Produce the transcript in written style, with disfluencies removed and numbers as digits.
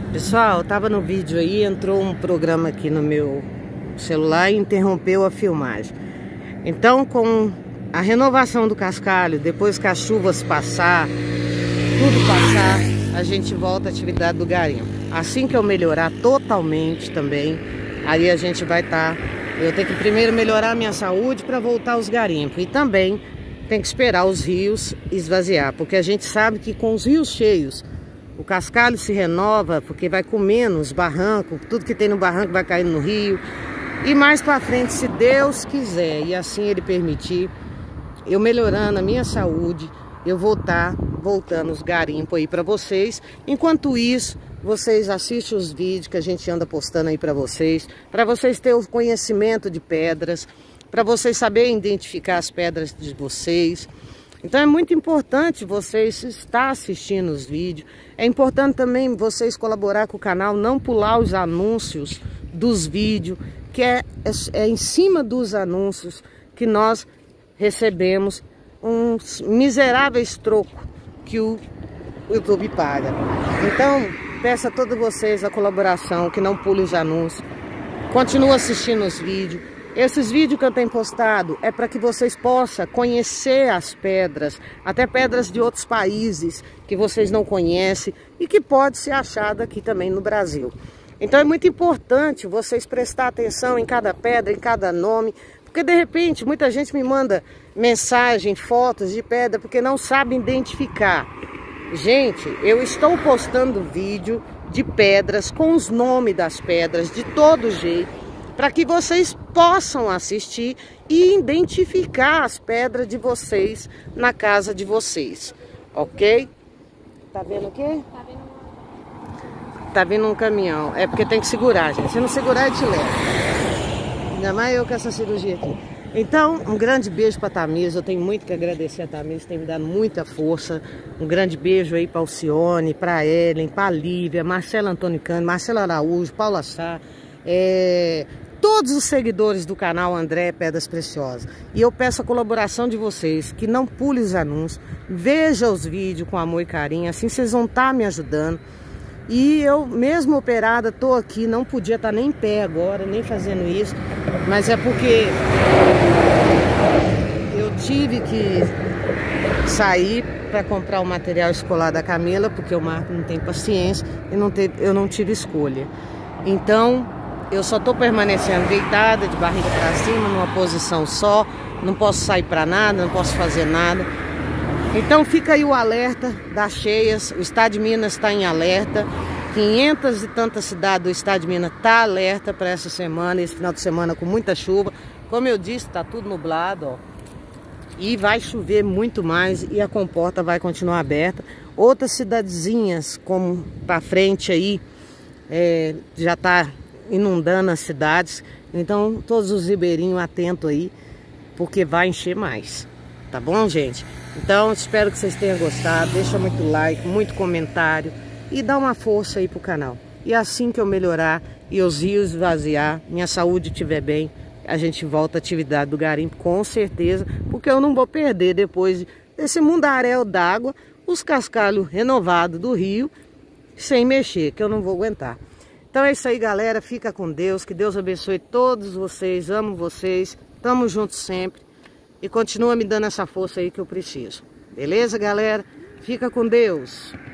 Pessoal, tava no vídeo aí, entrou um programa aqui no meu celular e interrompeu a filmagem. Então, com a renovação do cascalho, depois que as chuvas passar, tudo passar, a gente volta à atividade do garimpo. Assim que eu melhorar totalmente também, aí a gente vai estar... Eu tenho que primeiro melhorar a minha saúde para voltar aos garimpos. E também tem que esperar os rios esvaziar, porque a gente sabe que com os rios cheios, o cascalho se renova, porque vai comendo os barrancos, tudo que tem no barranco vai caindo no rio. E mais para frente, se Deus quiser, e assim Ele permitir, eu melhorando a minha saúde, eu vou estar voltando os garimpos aí para vocês. Enquanto isso, vocês assistem os vídeos que a gente anda postando aí para vocês terem o conhecimento de pedras, para vocês saberem identificar as pedras de vocês. Então é muito importante vocês estar assistindo os vídeos. É importante também vocês colaborar com o canal, não pular os anúncios dos vídeos, que é em cima dos anúncios que nós recebemos uns miseráveis trocos que o YouTube paga. Então, peço a todos vocês a colaboração, que não pule os anúncios. Continue assistindo os vídeos. Esses vídeos que eu tenho postado é para que vocês possam conhecer as pedras, até pedras de outros países que vocês não conhecem e que pode ser achada aqui também no Brasil. Então é muito importante vocês prestar atenção em cada pedra, em cada nome, porque de repente muita gente me manda mensagem, fotos de pedra porque não sabe identificar. Gente, eu estou postando vídeo de pedras com os nomes das pedras de todo jeito, para que vocês possam assistir e identificar as pedras de vocês na casa de vocês, ok? Tá vendo o quê? Tá vindo um caminhão. É porque tem que segurar, gente. Se não segurar, ele te leva. Ainda mais eu com essa cirurgia aqui. Então, um grande beijo pra Tamisa. Eu tenho muito que agradecer a Tamisa, tem me dado muita força. Um grande beijo aí pra Alcione, pra Ellen, pra Lívia, Marcelo Antônio Cândido, Marcelo Araújo, Paula Sá, todos os seguidores do canal André Pedras Preciosas. E eu peço a colaboração de vocês, que não pule os anúncios, veja os vídeos com amor e carinho, assim vocês vão estar me ajudando. E eu, mesmo operada, tô aqui, não podia estar nem em pé agora, nem fazendo isso, mas é porque eu tive que sair para comprar o material escolar da Camila, porque o Marco não tem paciência e eu não tive escolha. Então, eu só estou permanecendo deitada, de barriga para cima, numa posição só, não posso sair para nada, não posso fazer nada. Então fica aí o alerta das cheias, o estado de Minas está em alerta, 500 e tantas cidades do estado de Minas está alerta para essa semana, esse final de semana com muita chuva. Como eu disse, está tudo nublado, ó, e vai chover muito mais e a comporta vai continuar aberta. Outras cidadezinhas, como para frente aí, já está inundando as cidades, então todos os ribeirinhos atentos aí, porque vai encher mais, tá bom, gente? Então espero que vocês tenham gostado, deixa muito like, muito comentário e dá uma força aí pro canal. E assim que eu melhorar e os rios esvaziar, minha saúde estiver bem, a gente volta à atividade do garimpo com certeza, porque eu não vou perder depois desse mundaréu d'água, os cascalhos renovados do rio, sem mexer, que eu não vou aguentar. Então é isso aí, galera. Fica com Deus. Que Deus abençoe todos vocês. Amo vocês. Tamo juntos sempre. E continua me dando essa força aí que eu preciso. Beleza, galera? Fica com Deus.